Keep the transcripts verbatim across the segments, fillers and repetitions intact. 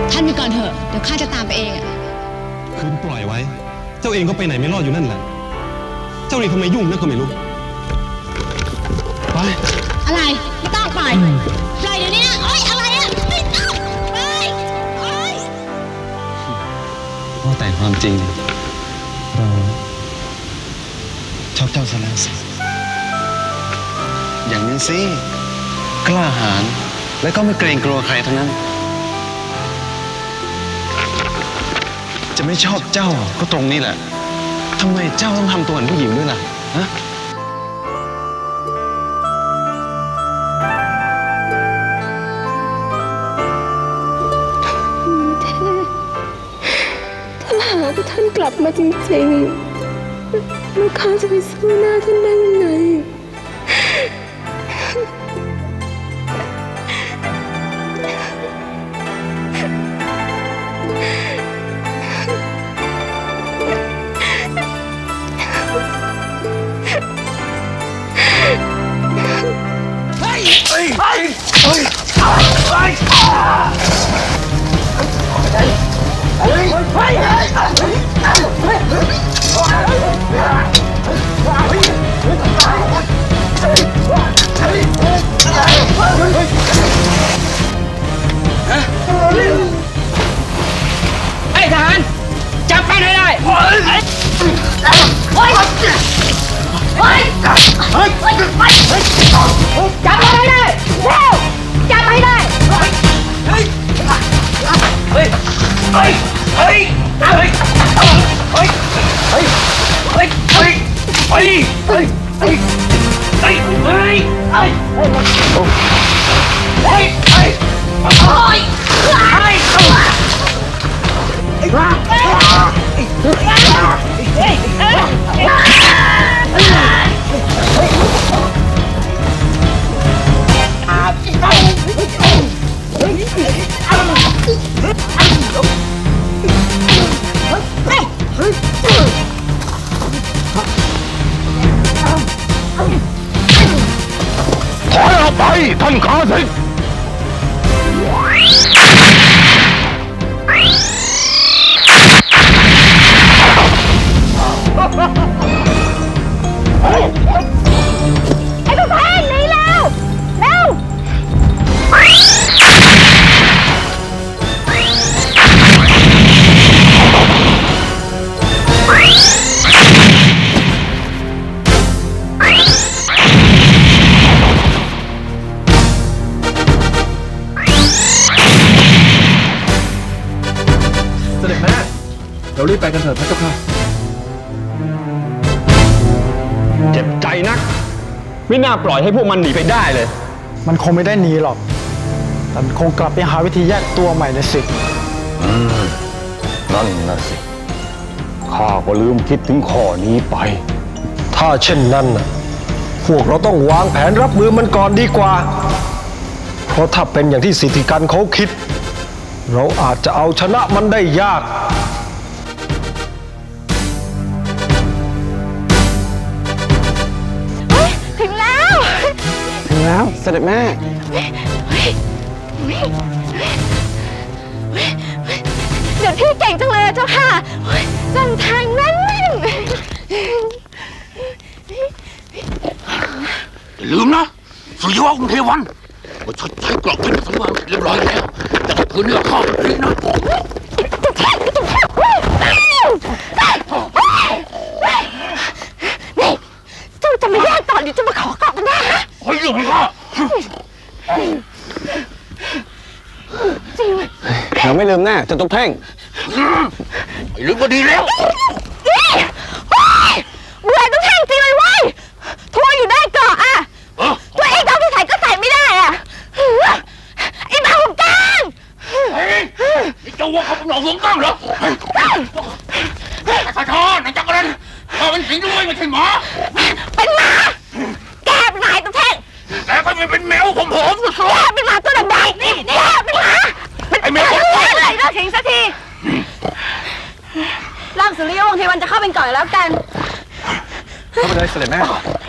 ท่านไปก่อนเถอะเดี๋ยวข้าจะตามไปเองคืนปล่อยไว้เจ้าเองก็ไปไหนไม่รอดอยู่นั่นแหละเจ้านี่ทำไมยุ่งนักก็ไม่รู้ไปอะไรไม่ต้องไปปล่อยเดี๋ยวนี้นะโอ๊ยอะไรอ่ะไม่ต้องไปโอ๊ยว่าแต่ความจริงเราชอบเจ้าซะแล้วสิอย่างนั้นสิกล้าหาญและก็ไม่เกรงกลัวใครทั้งนั้นจะไม่ชอบเจ้าก็ตรงนี้แหละทำไมเจ้าต้องทำตัวเหมือนผู้หญิงด้วยล่ะฮะถ้าหากว่าท่านกลับมาจริงๆแล้วข้าจะไปสู้หน้าท่านได้ยังไงไอ้ทหารจับมันให้ได้เฮ้ยเฮ้ยเฮ้ยเฮ้ยจับมันให้ได้เร็วจับให้ได้เฮ้ยเฮ้ยเฮ้ยเฮ้ยเฮ้ยเฮ้ยเฮ้ยเฮ้ยเฮ้ยเฮ้ยเฮ้ยเฮ้ยเฮ้ยเฮ้ยเฮ้ยเฮ้ยเฮ้ยเฮ้ยถอยออกไปท่านข้าศึกไอ้พวกแพงหนีแล้วเร็วเสด็จแม่เรารีบไปกันเถิดพระเจ้าค่ะเจ็บใจนักไม่น่าปล่อยให้พวกมันหนีไปได้เลยมันคงไม่ได้หนีหรอกแต่มันคงกลับไปหาวิธีแยกตัวใหม่นะสิอืมนั่นน่ะสิข้าก็ลืมคิดถึงข้อนี้ไปถ้าเช่นนั้นน่ะพวกเราต้องวางแผนรับมือมันก่อนดีกว่าเพราะถ้าเป็นอย่างที่สิทธิกันเขาคิดเราอาจจะเอาชนะมันได้ยากถึงแล้วถึงแล้วเสด็จแม่เดี๋ยวพี่เก่งจังเลยเจ้าค่ะจังทางนั้นอย่าลืมนะสุริยวะองค์เทวันว่าชดใช้กรอบเพชรสมบัติเรียบร้อยแล้วแต่ถ้าคืนนี้ข้าไม่นะนี่เจ้าจะมาแย่งต่อหรือจะมาขอกลับกันแน่ฮะเฮ้ยลืมข้าจริงเราไม่ลืมแน่จะต้องเพ่งไม่ลืมก็ดีแล้วเบื่อต้องแท่งจริงเลยเว้ยทัวร์อยู่ได้เกาะอ่ะตัวเองเอาที่ใส่ก็ใส่ไม่ได้อ่ะไอ้บ้าของกลางไอ้เจ้าว่าเขาเป็นหลอกลวงกลางเหรอข้าทอนนายจักรนันข้าเป็นสิงห์ด้วยไม่ใช่หมาเป็นหมาแกเป็นหมาตัวแท่งแกก็ไม่เป็นแมวผมผมก็สวยแกเป็นหมาตัวดำๆนี่นี่เป็นหมาไอ้แมวผมอะไรเลิกทิ้งสักทีร่างสุริยวงศ์เทวันจะเข้าเป็นก่อนแล้วกันเข้าไปเลยเสด็จแม่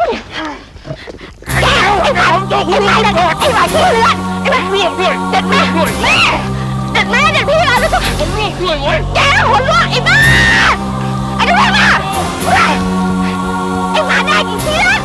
ไอ้หมาไอ้หมาไอ้หมาขี้เลือดไอ้หมาเวียนเด็ดแม่เด็ดแม่เด็ดพี่อะไรด้วยโว้ยแกหัวเราะไอ้บ้าไอ้บ้าไอ้หมาแดงอีกทีละ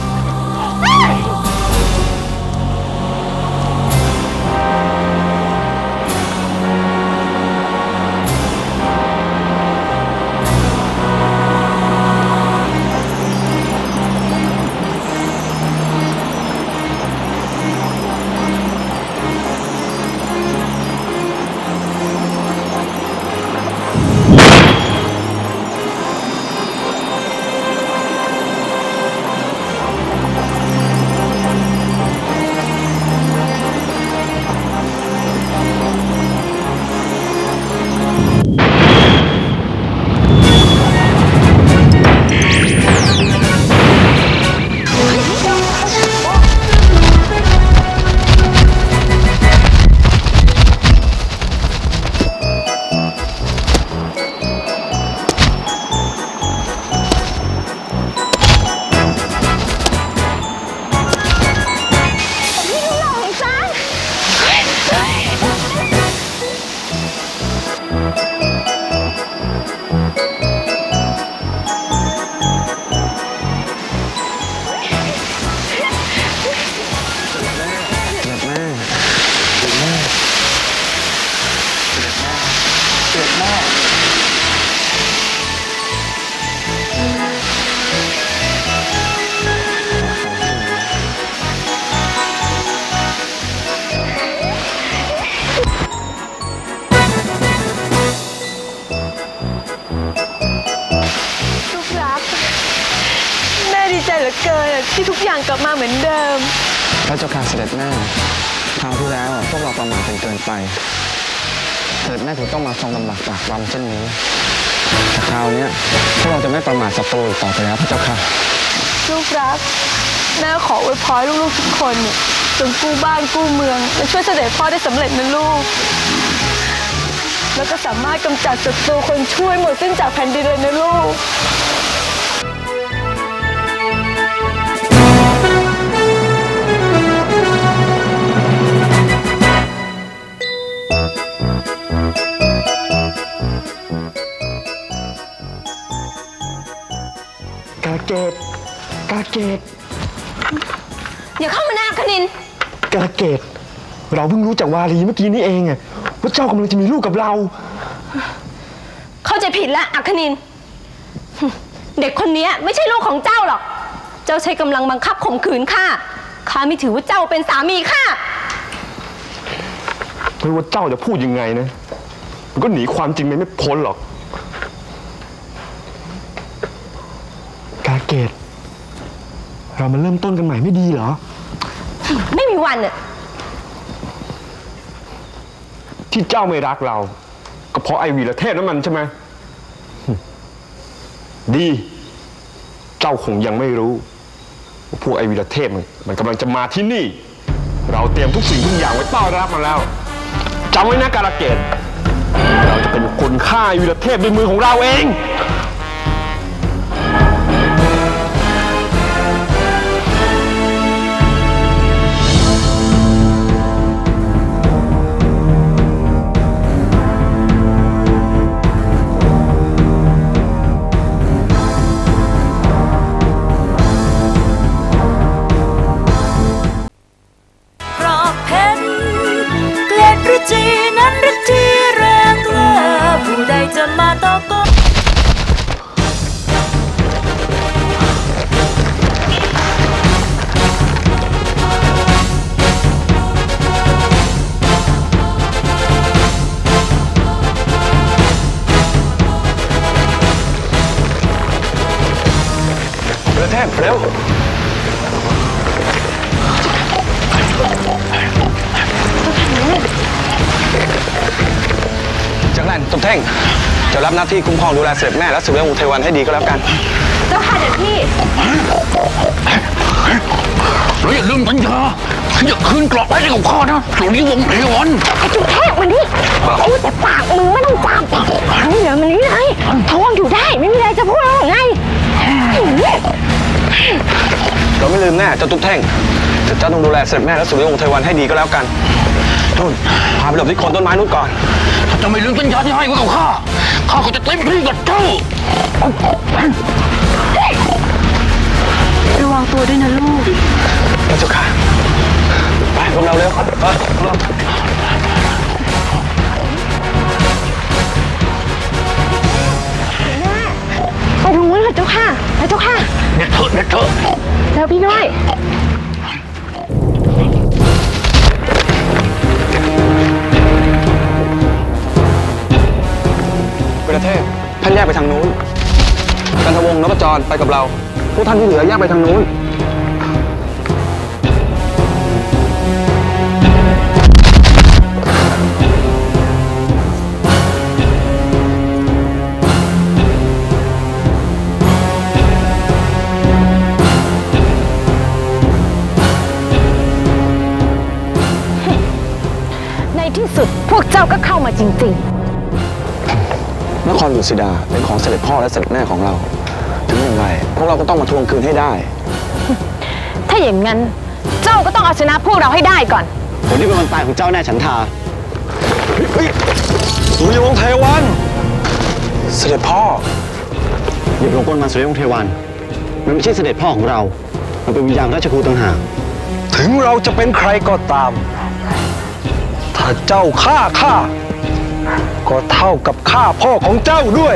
ที่ทุกอย่างกลับมาเหมือนเดิมพระเจ้าค่ะเสด็จแม่คราวที่แล้วพวกเราประมาทเกินไปเสด็จแม่ถึงต้องมาทรงลำบากปากรำเช่นนี้แต่คราวนี้พวกเราจะไม่ประมาทศัตรูอีกต่อไปแล้วพระเจ้าค่ะลูกรักแม่ขออวยพรลูกๆทุกคนจงกู้บ้านกู้เมืองและช่วยเสด็จพ่อได้สำเร็จนะลูกแล้วก็สามารถกำจัดศัตรูคนชั่วหมดสิ้นจากแผ่นดินเลยนะลูกกาเกตกาเกตอย่าเข้ามาหน้าคณินกาเกตเราเพิ่งรู้จากวารีเมื่อกี้นี่เองอะว่าเจ้ากำลังจะมีลูกกับเราเข้าใจผิดแล้วอัคนินเด็กคนนี้ไม่ใช่ลูกของเจ้าหรอกเจ้าใช้กำลังบังคับข่มขืนข้าข้าไม่ถือว่าเจ้าเป็นสามีข้าไม่ว่าเจ้าจะพูดยังไงนะมันก็หนีความจริงไม่พ้นหรอกกาเกตเรามาเริ่มต้นกันใหม่ไม่ดีเหรอไม่มีวันอะที่เจ้าไม่รักเราก็เพราะไอวีรเทพนั่นมันใช่ไหมดีเจ้าคงยังไม่รู้ว่าพวกไอวีรเทพมันมันกำลังจะมาที่นี่เราเตรียมทุกสิ่งทุกอย่างไว้ต้อนรับมันแล้วจำไว้นะกาลเกตเราจะเป็นคนฆ่าไอวีรเทพด้วยมือของเราเองเร็วจักรแลนตุกเท่งจะรับหน้าที่คุ้มครองดูแลเสด็จแม่และสืบเรื่องอุทัยวันให้ดีก็แล้วกันเจ้าค่ะเด็กพี่เราอย่าลืมสัญญาฉันจะคืนกรอบไว้ให้กับข้านะส่วนนี้วงเทวันไอ้จุกเทพมันนี่โอ้ยปากมึงไม่ต้องจับนี่เดี๋ยวมันนี่ไงท้องอยู่ได้ไม่มีอะไรจะพูดแล้วไงเราไม่ลืมแน่เจ้าตุ๊กเท่งแต่เจ้าต้องดูแลเสด็จแม่และสุริยงค์ไทวันให้ดีก็แล้วกันนู่นพาไปหลบที่โคนต้นไม้นู่นก่อนจะไม่ลืมสัญญาที่ให้ไว้กับข้าข้าก็จะเต็มที่กับเจ้าระวังตัวด้วยนะลูกพระเจ้าค่ะไปพวกเราเร็วไปพวกเราไปตรงนู้นค่ะเจ้าค่ะไปเจ้าค่ะเด็ดเถอะเด็ดเถอะแล้วพี่น้อยประเทศท่านแยกไปทางนู้นกันทวงศ์นพจรไปกับเราพวกท่านที่เหลือแยกไปทางนู้นในที่สุดพวกเจ้าก็เข้ามาจริงๆนครดุสิดาเป็นของเสด็จพ่อและเสด็จแม่ของเราถึงอย่างไรพวกเราก็ต้องมาทวงคืนให้ได้ถ้าอย่างนั้นเจ้าก็ต้องเอาชนะพวกเราให้ได้ก่อนวันนี้เป็นวันตายของเจ้าแน่ฉันทาสุริยวงศ์เทวันเสด็จพ่ออย่าหลงกลมาสุริยวงศ์เทวันมันไม่ใช่เสด็จพ่อของเรามันเป็นวิญญาณราชครูต่างหากถึงเราจะเป็นใครก็ตามถ้าเจ้าฆ่าข้าก็เท่ากับฆ่าพ่อของเจ้าด้วย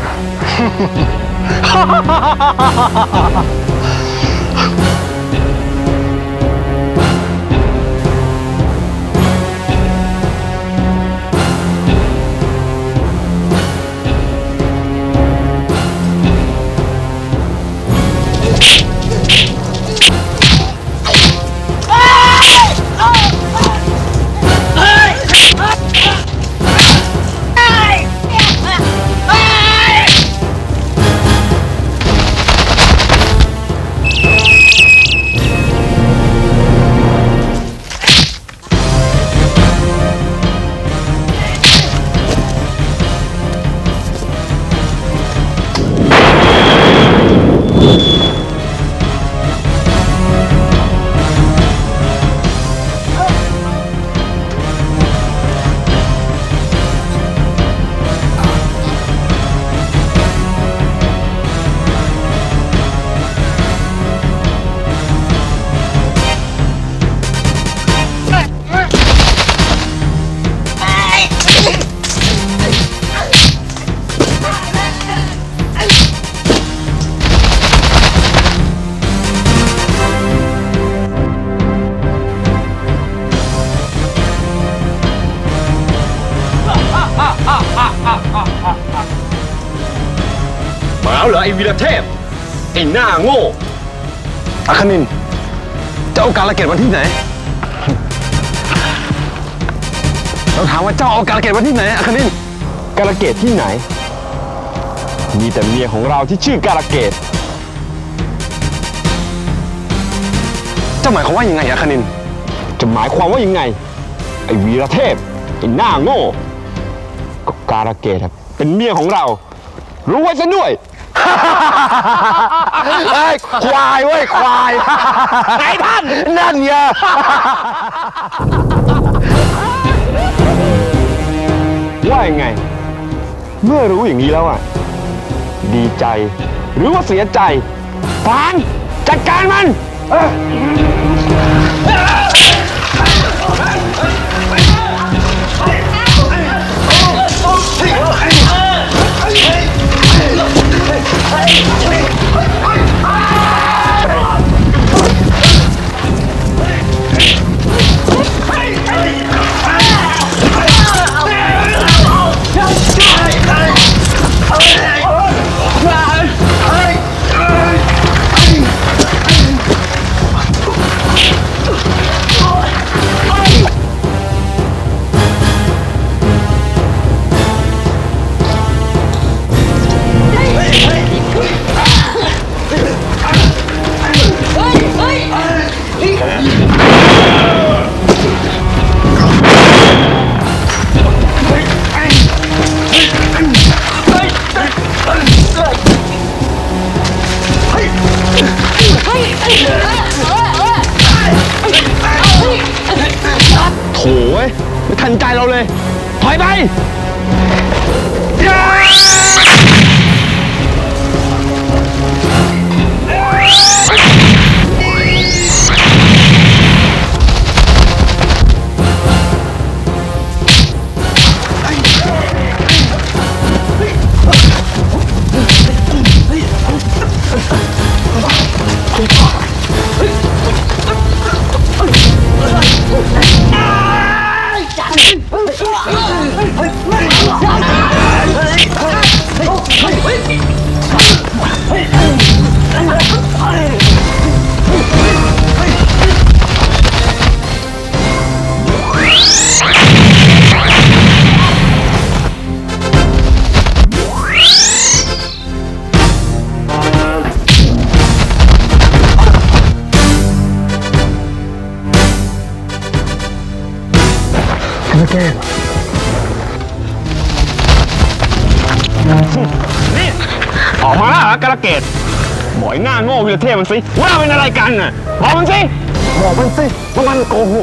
มาแล้วเหรอไอ้วีรเทพไอ้หน้าโง่อัคนินเจ้าเอากาลเกตวันที่ไหนเราถามว่าเจ้าเอากาลเกตวันที่ไหนอัคนินกาลเกตที่ไหนมีแต่เมียของเราที่ชื่อกาลเกตเจ้าหมายความว่ายังไงอัคนินจะหมายความว่ายังไงไอ้วีรเทพไอ้หน้าโง่ก็กาลเกตครับเป็นเมียของเรารู้ไว้ซะด้วยไอ้ควายเว้ยควายไอ้ท่านนั่นไงว่ายังไงเมื่อรู้อย่างนี้แล้วอ่ะดีใจหรือว่าเสียใจฟางจัดการมันโถ่ไม่ทันใจเราเลยถอยไปนี่ออกมาแล้วเหรอกระเกดบอกไอ้หน้าโง่วิรเทพมันสิว่าเป็นอะไรกันน่ะบอกมันสิบอกมันสิว่ามันโกหก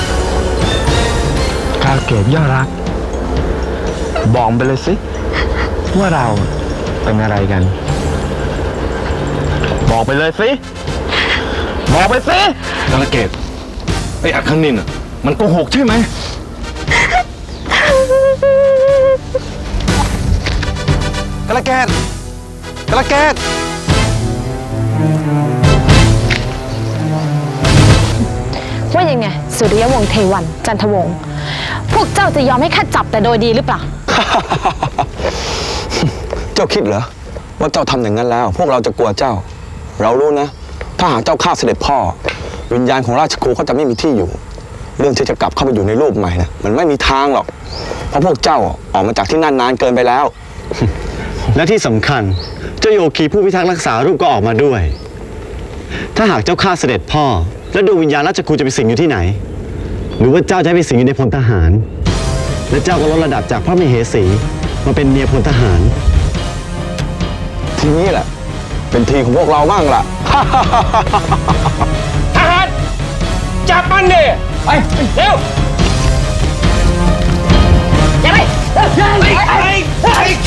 กระเกดยอดรักบอกไปเลยสิว่าเราเป็นอะไรกันบอกไปเลยสิบอกไปสิกระเกดไอ้อัคนินอ่ะมันโกหกใช่ไหมกระเกดกระเกดว่ายังไงสุริยวงศ์เทวันจันทวงศ์พวกเจ้าจะยอมให้ข้าจับแต่โดยดีหรือเปล่าเจ้าคิดเหรอว่าเจ้าทำอย่างนั้นแล้วพวกเราจะกลัวเจ้าเรารู้นะถ้าหากเจ้าฆ่าเสด็จพ่อวิญญาณของราชครูเขาจะไม่มีที่อยู่เรื่องที่จะกลับเข้าไปอยู่ในรูปใหม่นะมันไม่มีทางหรอกเพราะพวกเจ้าออกมาจากที่นั่นนานเกินไปแล้วและที่สำคัญเจ้าโยคีผู้พิทักษ์รักษารูปก็ออกมาด้วยถ้าหากเจ้าฆ่าเสด็จพ่อแล้วดวงวิญญาณราชครูจะไปสิงอยู่ที่ไหนหรือว่าเจ้าจะไปสิงอยู่ในพลทหารและเจ้าก็ลดระดับจากพระมเหสีมาเป็นเมียพลทหารทีนี้แหละเป็นทีของพวกเราบ้างล่ะทหารจับมันดิไปเร็วอย่าไปไปไปไป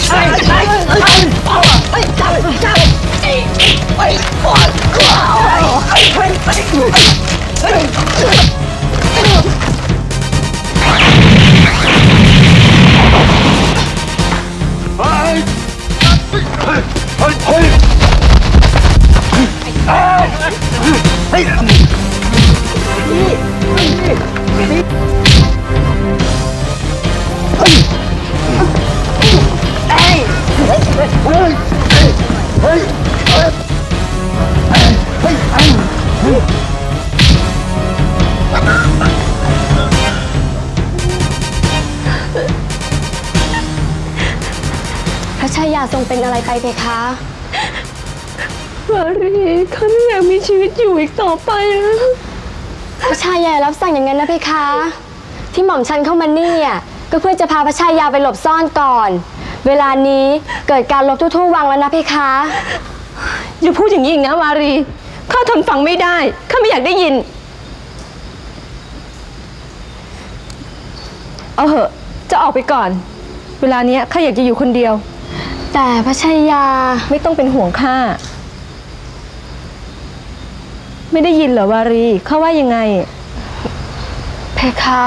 พระชายาทรงเป็นอะไรไปเพคะมารีข้าไม่อยากมีชีวิตอยู่อีกต่อไปแล้วพระชายารับสั่งอย่างนั้นนะเพคะที่หม่อมฉันเข้ามานี่อ่ะก็เพื่อจะพาพระชายาไปหลบซ่อนก่อนเวลานี้เกิดการลบทั่วๆวังแล้วนะเพคะอย่าพูดอย่างนี้อีกนะมารีข้าทนฟังไม่ได้ข้าไม่อยากได้ยินเอาเหอะจะออกไปก่อนเวลานี้ข้าอยากจะอยู่คนเดียวแต่พระชายาไม่ต้องเป็นห่วงข้าไม่ได้ยินเหรอวารีข้าว่ายังไงเพคะ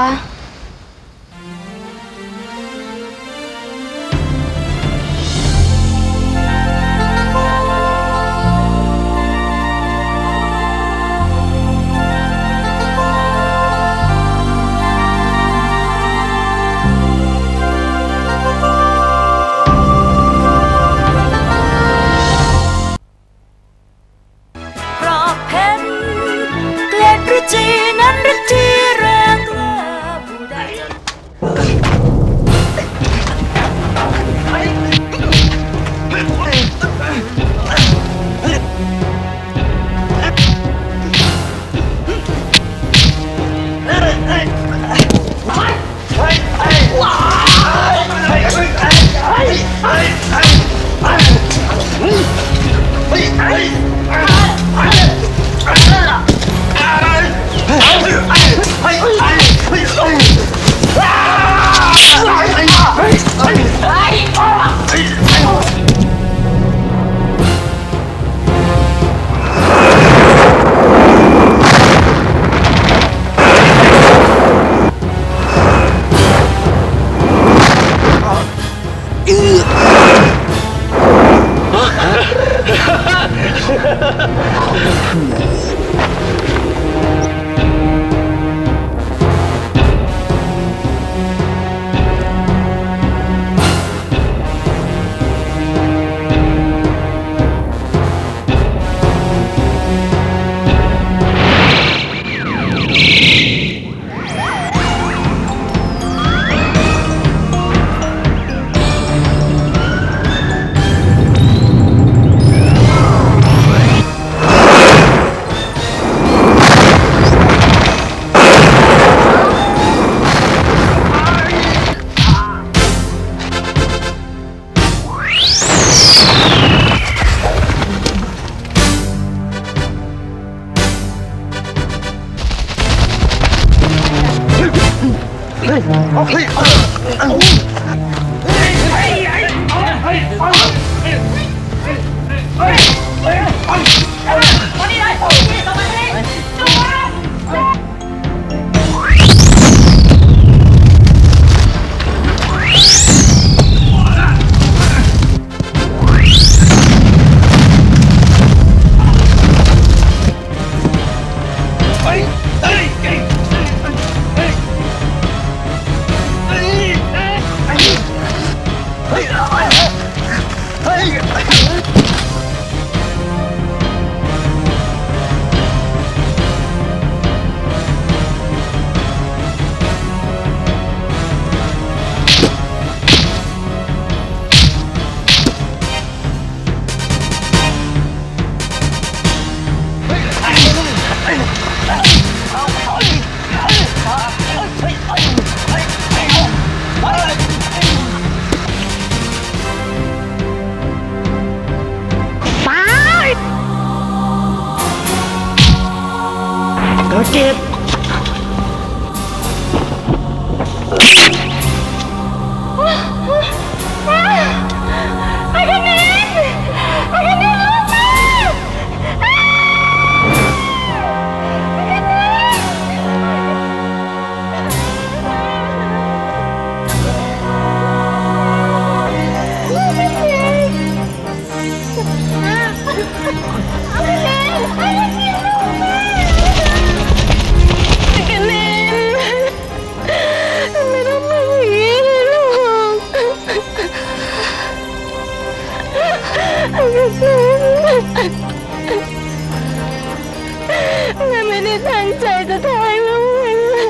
แม่ไม่ได้ตั้งใจจะทำลูก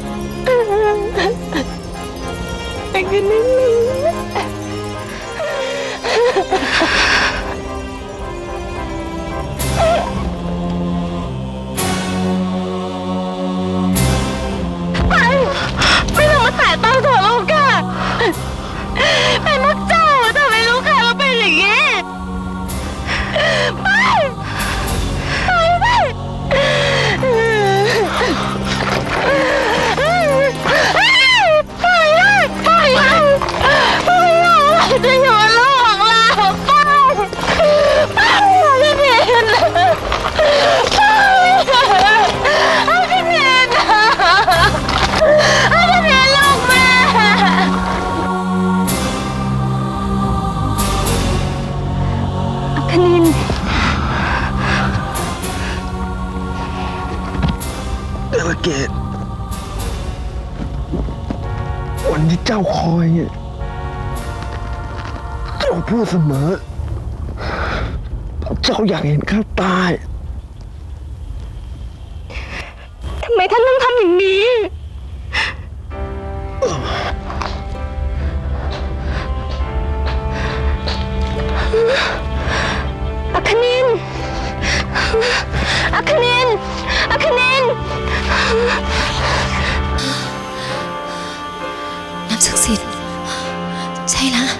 แต่ก็นิดนึงไม่ต้องมาแตะต้องตัวลูกค่ะเป็นพวกเจ้าทำให้ลูกค่ะเราเป็นอย่างนี้ไปไปไปไปเลยไปเลยไปเลยจะอยู่บนโลกของเราไปไปพี่เพียนไปเอาพี่เพียนเอาพี่เพียนลูกแม่คณินเดลเกตวันที่เจ้าคอยเนี่ยเจ้าพูดเสมอเจ้าอยากเห็นข้าตายทำไมท่านต้องทำอย่างนี้อัคนินอัคนินอัคนินน้ำศักดิ์สิทธิ์ใช่ละ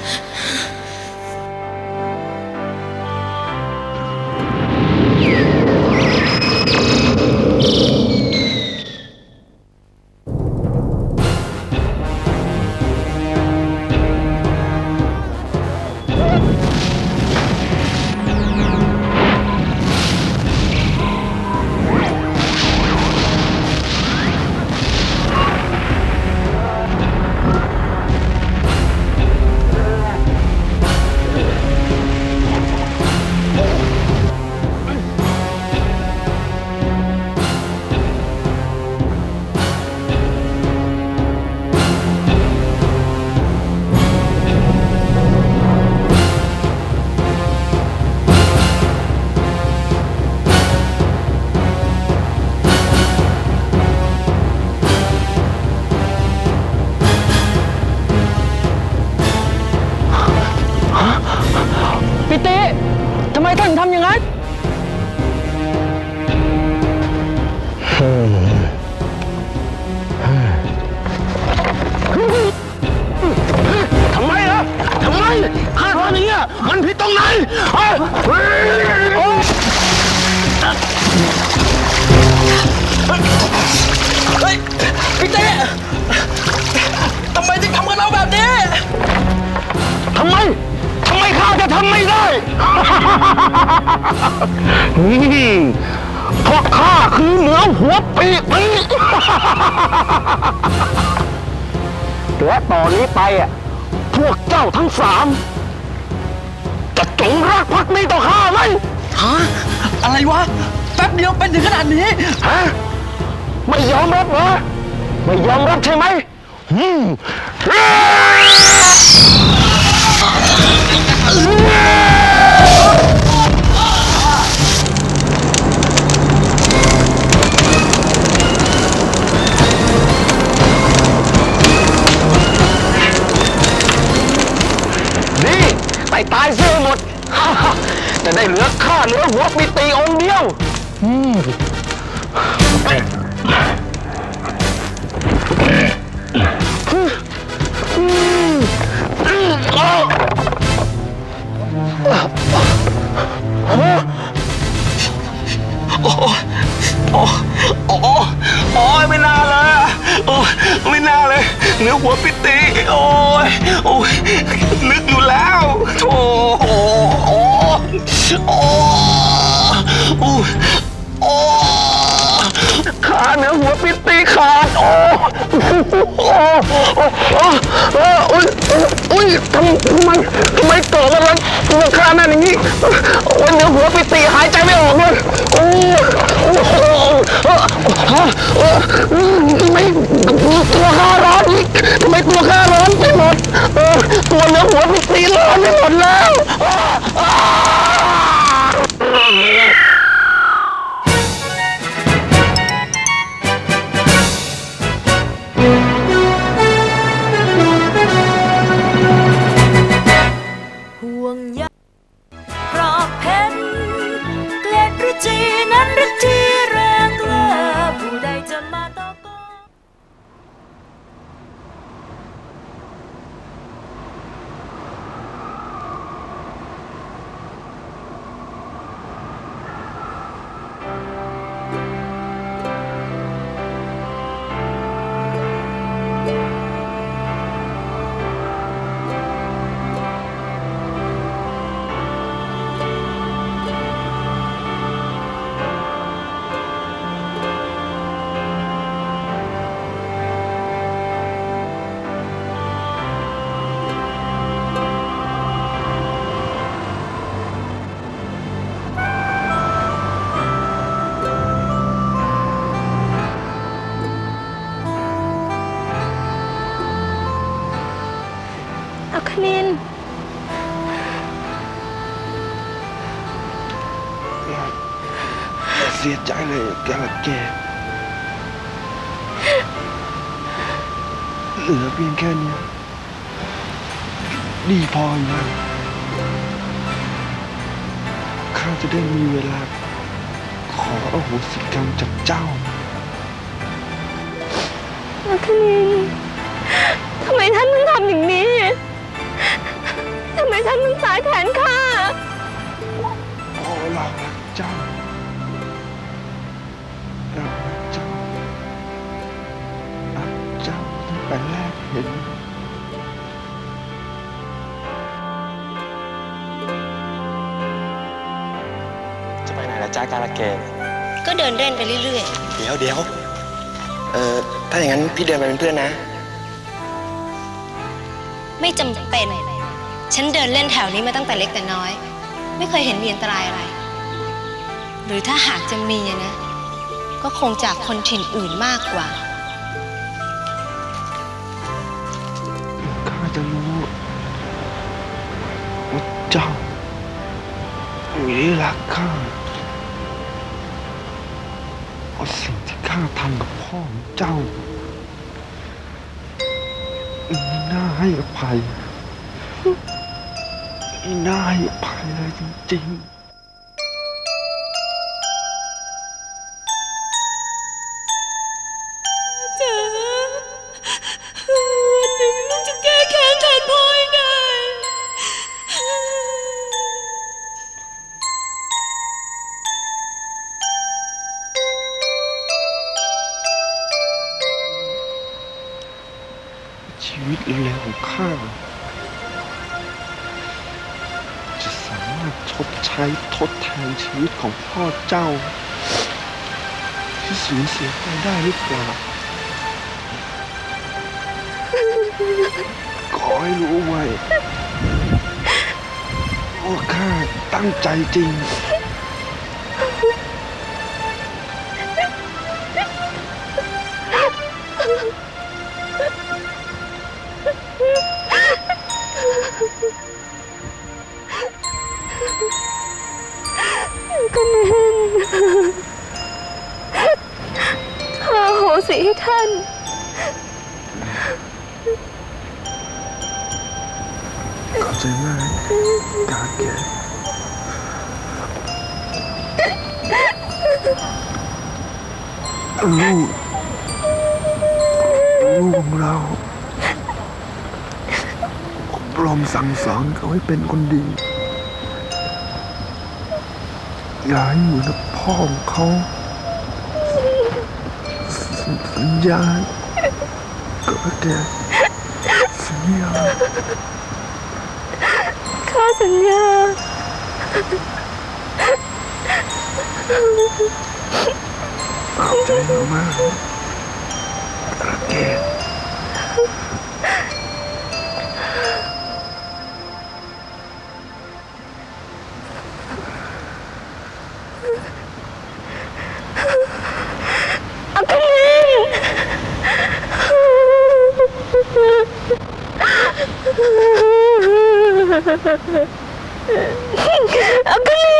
พี่ติทำไมท่านทำอย่างนั้นทำไมล่ะทำไมข้าทำอย่างนี้มันผิดตรงไหนเฮ้ยพี่เต้ทำไมถึงทำกับเราแบบนี้ทำไมทำไมข้าจะทำไม่ได้เพราะข้าคือเหนือหัวปีกนี้และต่อนนี้ไปอ่ะพวกเจ้าทั้งสามจะจงรักภักดีต่อข้าไหมฮะอะไรวะแป๊บเดียวเป็นถึงขนาดนี้ฮะไม่ยอมรับเหรอไม่ยอมรับใช่ไหมอืมส่ตายเสียหมดจะได้เหลือข้าเหลือหัวปิตีองค์เดียวอืมโอ้โอ้โอ้โอ้ยไม่น่าเลยโอ้ไม่น่าเลยเนื้อหัวปิตีโอ้ยโอ้ยนึกอยู่แล้วโอ้โอ้โอ้โอ้โอ้โอ้ขาเนื้อหัวปิตีขาดโอ้โอ้โอ้โอ้โอ้ยโอ้ยทำทำไมทำไมเกิดอะไรตัวข้านั่นอย่างนี้โอ้ยเนื้อหัวปิตีหายใจไม่ออกเลยโอ้โอ้ทำไมตัวข้าร้อนอีกทำไมตัวข้าร้อนไปหมดตัวเนื้อหัวปิตีร้อนไปหมดแล้วห่วงใยกรอบเพชรเกล็ดฤจีนั้นฤจีแรงกล้าผู้ใดจะมาต่อก็อัคนินเสียใจเลยกาลเกตเหลือเพียงแค่นี้ดีพออยู่ข้าจะได้มีเวลาขออโหสิกรรมจากเจ้าอัคนินทำไมท่านถึงทำอย่างนี้ทำไมท่านถึงสายแขนข้าเพราะเรารักเจ้าเรารักเจ้ารักเจ้าตั้งแต่แรกเห็นจะไปไหนล่ะจ้ากาลเกตก็เดินเล่นไปเรื่อยเดี๋ยวเดี๋ยวเออถ้าอย่างนั้นพี่เดินไปเป็นเพื่อนนะๆ ไม่จำเป็น ฉันเดินเล่นแถวนี้มาตั้งแต่เล็กแต่น้อย ไม่เคยเห็นมีอันตรายอะไร หรือถ้าหากจะมีนะ ก็คงจากคนถิ่นอื่นมากกว่าข้าจะรู้ว่าเจ้ามีรักข้าเพราะสิ่งที่ข้าทำกับพ่อของเจ้าไม่น่าให้อภัยไม่น่าให้อภัยเลยจริงๆจ๋าวันหนึ่งลูกจะแก้แค้นแทนพ่อให้ได้ชีวิตเร็วๆของข้าจะสามารถชดใช้ทดแทนชีวิตของพ่อเจ้าที่สูญเสียไปได้หรือเปล่าขอให้รู้ไว้ว่าข้าตั้งใจจริงก็นินข้าโหสิให้ท่านขเข้าใจไหมกาเกตลูกลูกของเราพระองค์สั่งสอนเขาให้เป็นคนดีอย่าให้เหมือนกับพ่อของเขาสัญญาก็แกสัญญาข้าสัญญาขอบใจมากกระเกดอัคนีอัคนี